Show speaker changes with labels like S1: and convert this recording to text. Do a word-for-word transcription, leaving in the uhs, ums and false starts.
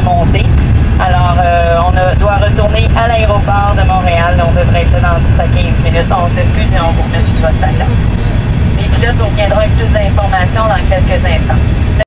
S1: monter. Alors, euh, on a, doit retourner à l'aéroport de Montréal. On devrait être là dans dix à quinze minutes. On s'excuse et on vous remercie de votre temps. Les pilotes vous reviendront avec plus d'informations dans quelques instants.